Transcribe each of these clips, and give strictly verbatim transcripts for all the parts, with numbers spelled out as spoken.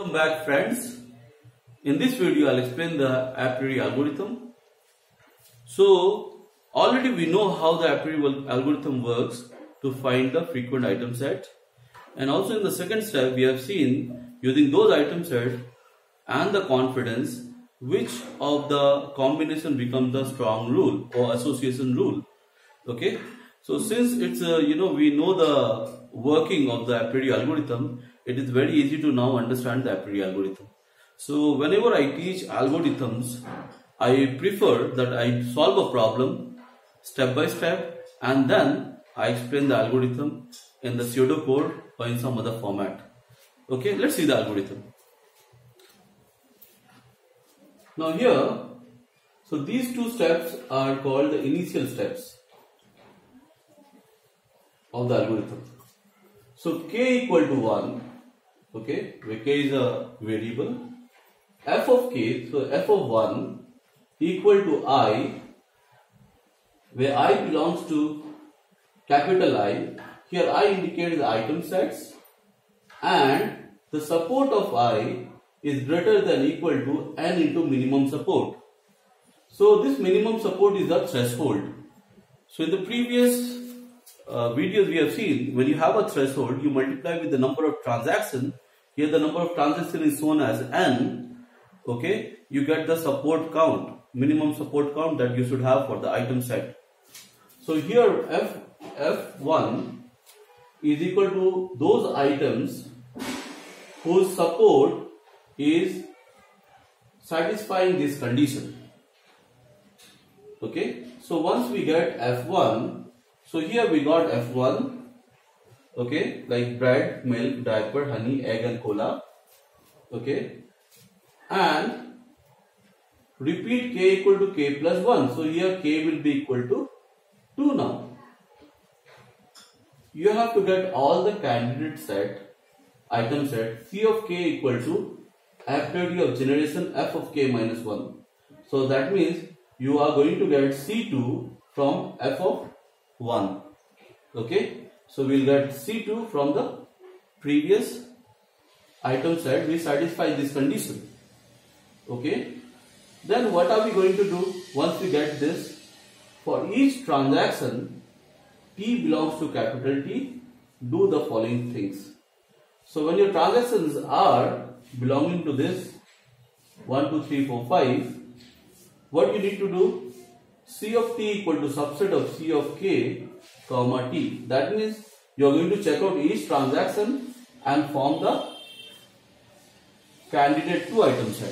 Welcome back, friends. In this video I'll explain the Apriori algorithm. So already we know how the Apriori algorithm works to find the frequent item set, and also in the second step we have seen using those item set and the confidence which of the combination becomes the strong rule or association rule. Okay, so since it's a, you know we know the working of the Apriori algorithm, it is very easy to now understand the Apriori algorithm. So whenever I teach algorithms, I prefer that I solve a problem step by step and then I explain the algorithm in the pseudo code or in some other format. Okay, let's see the algorithm. Now here, so these two steps are called the initial steps of the algorithm. So k equal to one, okay, where k is a variable, f of k, so f of one equal to I, where I belongs to capital I. Here I indicates the item sets and the support of I is greater than equal to n into minimum support. So this minimum support is the threshold. So in the previous uh, videos we have seen, when you have a threshold, you multiply with the number of transactions. Here the number of transactions is shown as n. Okay, you get the support count, minimum support count that you should have for the item set. So here f f1 is equal to those items whose support is satisfying this condition. Okay, so once we get f one, so here we got f one, okay, like bread, milk, diaper, honey, egg and cola. Okay, and repeat k equal to k plus one. So here k will be equal to two now. You have to get all the candidate set, item set, c of k equal to apriori of generation f of k minus one. So that means you are going to get c two from f of one. Okay, so we'll get c two from the previous item set which satisfies this condition. Okay, then what are we going to do once we get this? For each transaction T belongs to capital T, do the following things. So when your transactions are belonging to this one, two, three, four, five, what you need to do? C of t equal to subset of c of k comma t. That means you are going to check out each transaction and form the candidate two item set.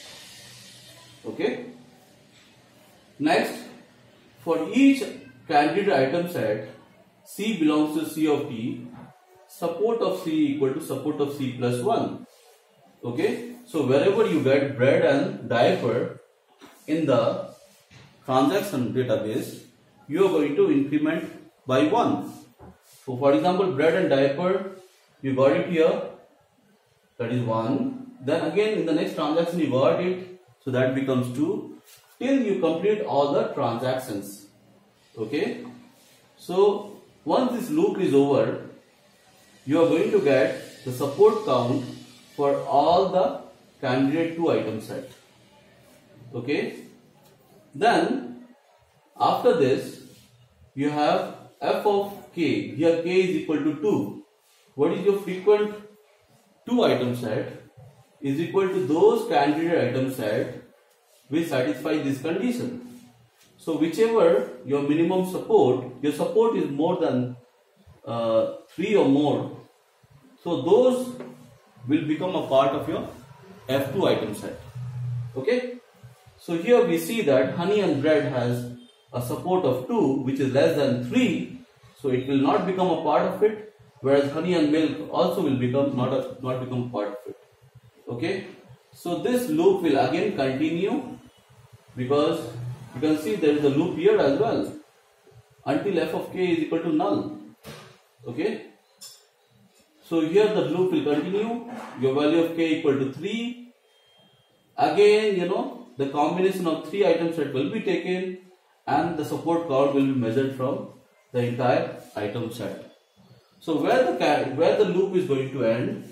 Okay. Next, for each candidate item set, c belongs to c of t, support of c equal to support of c plus one. Okay, so wherever you get bread and diaper in the transaction database, you are going to increment by one. So for example, bread and diaper, you got it here, that is one. Then again in the next transaction you got it, so that becomes two, till you complete all the transactions. Okay, so once this loop is over, you are going to get the support count for all the candidate two item set. Okay, then after this you have f of k. Here k is equal to two. What is your frequent two item set? Is equal to those candidate item set which satisfy this condition. So whichever your minimum support, your support is more than uh, three or more, so those will become a part of your f two item set. Okay, so here we see that honey and bread has a support of two, which is less than three, so it will not become a part of it, whereas honey and milk also will become not a, not become part of it. Okay, so this loop will again continue, because you can see there is a loop here as well until f of k is equal to null. Okay, so here the loop will continue, your value of k equal to three. Again, you know, the combination of three item set will be taken and the support count will be measured from the entire item set. So where the where the loop is going to end,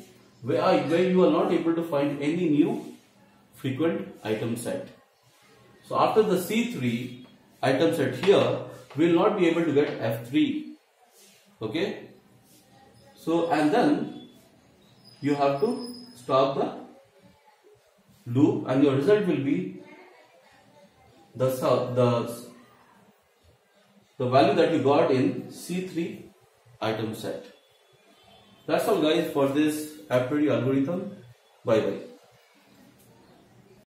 where, where you are not able to find any new frequent item set. So after the C three item set here, we will not be able to get F three. Okay. So and then you have to stop the loop and your result will be the, the, the value that you got in C three item set. That's all guys for this Apriori algorithm. Bye bye.